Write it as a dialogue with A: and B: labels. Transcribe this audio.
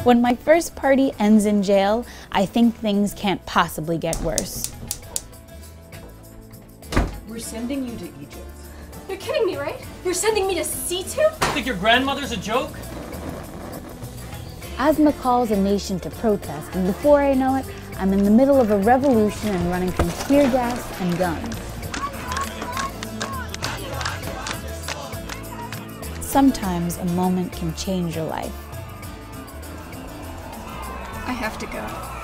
A: When my first party ends in jail, I think things can't possibly get worse.
B: We're sending you to Egypt.
C: You're kidding me, right? You're sending me to C2?
D: Think your grandmother's a joke?
A: Asthma calls a nation to protest, and before I know it, I'm in the middle of a revolution and running from tear gas and guns. Sometimes a moment can change your life.
C: I have to go.